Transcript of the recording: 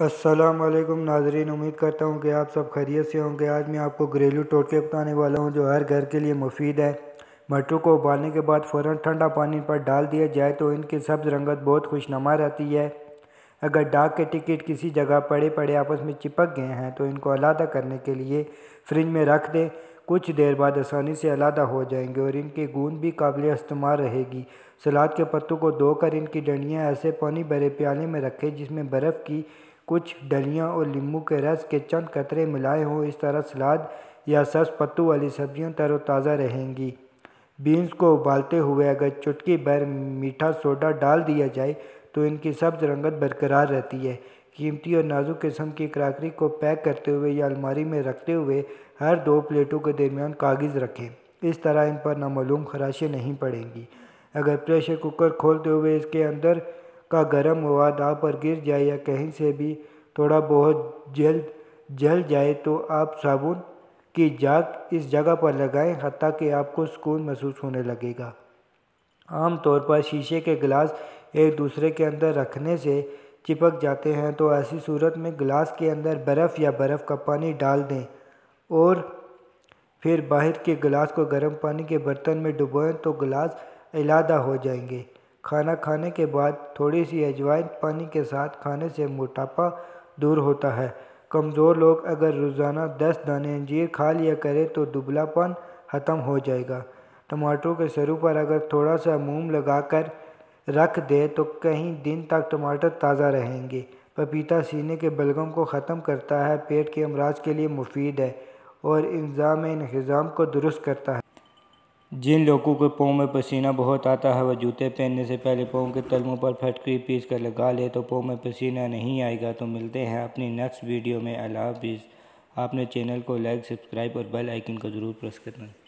السلام علیکم ناظرین، امید کرتا ہوں کہ آپ سب خیریت سے ہوں گے۔ آج میں آپ کو گھریلو ٹوٹکے بتانے والا ہوں جو ہر گھر کے لیے مفید ہے۔ مٹر کو ابالنے کے بعد فوراً ٹھنڈا پانی پر ڈال دیا جائے تو ان کی سبز رنگت بہت خوشنما رہتی ہے۔ اگر ڈاک کے ٹکٹ کسی جگہ پڑے آپس میں چپک گئے ہیں تو ان کو علیحدہ کرنے کے لیے فریج میں رکھ دیں۔ کچھ دیر بعد آسانی سے علیحدہ ہو جائیں گے اور ان کی گوند بھی قابل استعمال رہے گی۔ سلاد کے پتوں کو دھو کر ان کی ڈنڈیاں ایسے پانی بھرے پیالے میں رکھیں جس میں برف کی کچھ ڈلیاں اور لیموں کے رس کے چند قطرے ملائے ہوں۔ اس طرح سلاد یا سبز پتوں والی سبزیاں تر و تازہ رہیں گی۔ بینز کو ابالتے ہوئے اگر چٹکی بھر میٹھا سوڈا ڈال دیا جائے تو ان کی سبز رنگت برقرار رہتی ہے۔ قیمتی اور نازک قسم کی کراکری کو پیک کرتے ہوئے یا الماری میں رکھتے ہوئے ہر دو پلیٹوں کے درمیان کاغذ رکھیں۔ اس طرح ان پر نامعلوم خراشیں نہیں پڑیں گی۔ اگر پریشر کوکر کھولتے ہوئے اس کے اندر کا گرم مواد آپ پر گر جائے یا کہیں سے بھی تھوڑا بہت جل جائے تو آپ صابن کی جاگ اس جگہ پر لگائیں، حتیٰ کہ آپ کو سکون محسوس ہونے لگے گا۔ عام طور پر شیشے کے گلاس ایک دوسرے کے اندر رکھنے سے چپک جاتے ہیں، تو ایسی صورت میں گلاس کے اندر برف یا برف کا پانی ڈال دیں اور پھر باہر کے گلاس کو گرم پانی کے برتن میں ڈبوئیں تو گلاس علیحدہ ہو جائیں گے۔ کھانا کھانے کے بعد تھوڑی سی اجوائن پانی کے ساتھ کھانے سے موٹاپا دور ہوتا ہے۔ کمزور لوگ اگر روزانہ 10 دانے انجیر کھا لیا کریں تو دبلا پن ختم ہو جائے گا۔ ٹماٹروں کے سروں پر اگر تھوڑا سا موم لگا کر رکھ دیں تو کئی دن تک ٹماٹر تازہ رہیں گے۔ پپیتا سینے کے بلغم کو ختم کرتا ہے، پیٹ کے امراض کے لیے مفید ہے اور نظام انہضام کو درست کرتا ہے۔ جن لوگوں کے پاؤں میں پسینہ بہت آتا ہے وہ جوتے پہننے سے پہلے پاؤں کے تلوؤں پر پھٹکری پیس کر لگا لے تو پاؤں میں پسینہ نہیں آئے گا۔ تو ملتے ہیں اپنی نیکسٹ ویڈیو میں۔ اللہ حافظ۔ آپ نے چینل کو لائک، سبسکرائب اور بیل آئیکن کو ضرور پریس کرنا ہے۔